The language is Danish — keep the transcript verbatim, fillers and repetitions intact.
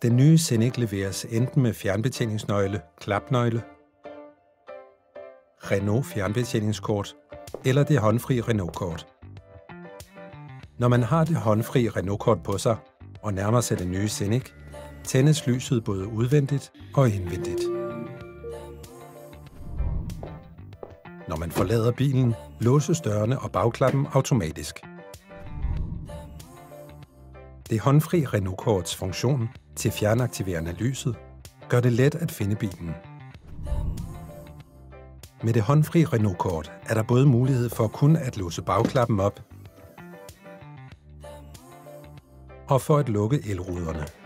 Den nye Scenic leveres enten med fjernbetjeningsnøgle, klapnøgle, Renault fjernbetjeningskort eller det håndfri Renault-kort. Når man har det håndfri Renault-kort på sig og nærmer sig den nye Scenic, tændes lyset både udvendigt og indvendigt. Når man forlader bilen, låses dørene og bagklappen automatisk. Det håndfri Renault-korts funktion til fjernaktivering af lyset gør det let at finde bilen. Med det håndfri Renault-kort er der både mulighed for kun at låse bagklappen op og for at lukke elruderne.